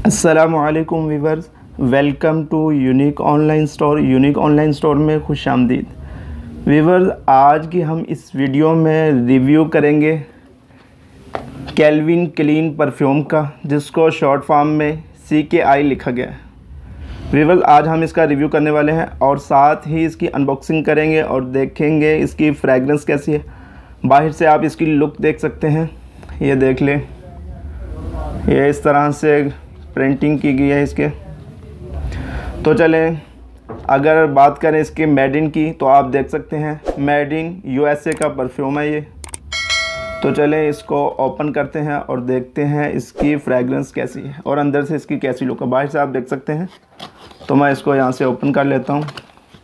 अस्सलामुअलैकुम viewers, welcome to unique online store. Unique online store में खुश आमदीद। वीवर्स, आज की हम इस वीडियो में रिव्यू करेंगे कैल्विन क्लीन परफ्यूम का, जिसको शॉर्ट फॉर्म में CKI लिखा गया है। वीवर्स, आज हम इसका रिव्यू करने वाले हैं और साथ ही इसकी अनबॉक्सिंग करेंगे और देखेंगे इसकी फ्रेगरेंस कैसी है। बाहर से आप इसकी लुक देख सकते हैं, ये देख लें, ये इस तरह से प्रिंटिंग की गई है इसके। तो चलें, अगर बात करें इसके मेड इन की, तो आप देख सकते हैं मेड इन USA का परफ्यूम है ये। तो चलें इसको ओपन करते हैं और देखते हैं इसकी फ्रेगरेंस कैसी है और अंदर से इसकी कैसी लुक है। बाहर से आप देख सकते हैं, तो मैं इसको यहाँ से ओपन कर लेता हूँ।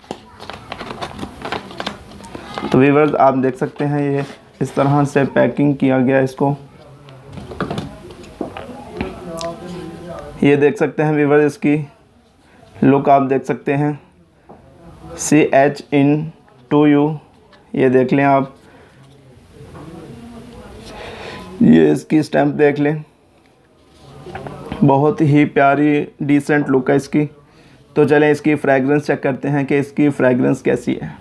तो व्यूअर्स, आप देख सकते हैं ये इस तरह से पैकिंग किया गया है इसको। ये देख सकते हैं व्यूअर्स, इसकी लुक आप देख सकते हैं, CH in to you, ये देख लें आप। ये इसकी स्टैम्प देख लें, बहुत ही प्यारी डिसेंट लुक है इसकी। तो चलें इसकी फ्रेगरेंस चेक करते हैं कि इसकी फ्रेगरेंस कैसी है।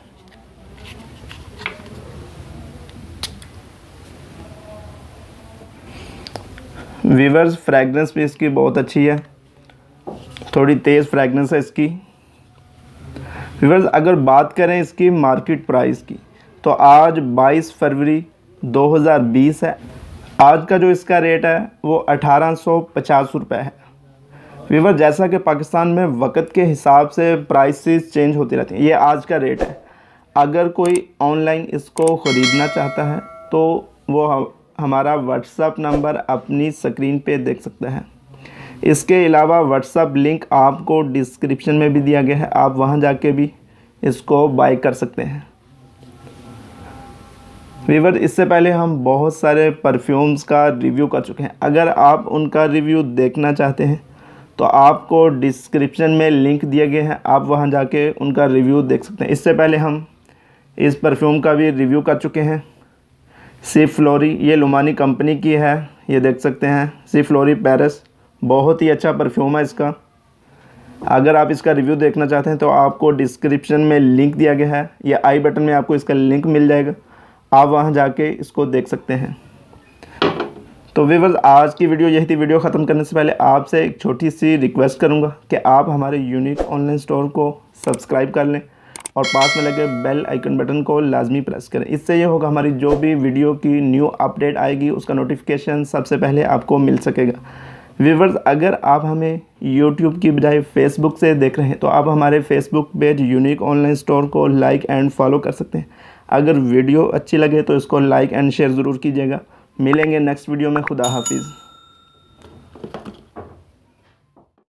व्यूअर्स, फ्रेगरेंस भी इसकी बहुत अच्छी है, थोड़ी तेज़ फ्रेगरेंस है इसकी। व्यूअर्स, अगर बात करें इसकी मार्केट प्राइस की, तो आज 22 फरवरी 2020 है। आज का जो इसका रेट है वो 1850 रुपये है। व्यूअर्स, जैसा कि पाकिस्तान में वक्त के हिसाब से प्राइसेस चेंज होती रहती हैं, ये आज का रेट है। अगर कोई ऑनलाइन इसको ख़रीदना चाहता है तो वो हमारा व्हाट्सएप नंबर अपनी स्क्रीन पे देख सकते हैं। इसके अलावा व्हाट्सएप लिंक आपको डिस्क्रिप्शन में भी दिया गया है, आप वहां जाके भी इसको बाय कर सकते हैं। व्यूअर्स, इससे पहले हम बहुत सारे परफ्यूम्स का रिव्यू कर चुके हैं। अगर आप उनका रिव्यू देखना चाहते हैं तो आपको डिस्क्रिप्शन में लिंक दिए गए हैं, आप वहां जाके उनका रिव्यू देख सकते हैं। इससे पहले हम इस परफ्यूम का भी रिव्यू कर चुके हैं। सी फ्लोरी, ये लुमानी कंपनी की है, ये देख सकते हैं, सी फ्लोरी पेरिस, बहुत ही अच्छा परफ्यूम है इसका। अगर आप इसका रिव्यू देखना चाहते हैं तो आपको डिस्क्रिप्शन में लिंक दिया गया है, या आई बटन में आपको इसका लिंक मिल जाएगा, आप वहां जाके इसको देख सकते हैं। तो व्यूअर्स, आज की वीडियो यही थी। वीडियो ख़त्म करने से पहले आपसे एक छोटी सी रिक्वेस्ट करूंगा कि आप हमारे यूनिक ऑनलाइन स्टोर को सब्सक्राइब कर लें और पास में लगे बेल आइकन बटन को लाजमी प्रेस करें। इससे ये होगा, हमारी जो भी वीडियो की न्यू अपडेट आएगी उसका नोटिफिकेशन सबसे पहले आपको मिल सकेगा। व्यूअर्स, अगर आप हमें YouTube की बजाय Facebook से देख रहे हैं तो आप हमारे Facebook page unique online store को लाइक एंड फॉलो कर सकते हैं। अगर वीडियो अच्छी लगे तो इसको लाइक एंड शेयर ज़रूर कीजिएगा। मिलेंगे नेक्स्ट वीडियो में। खुदा हाफिज़।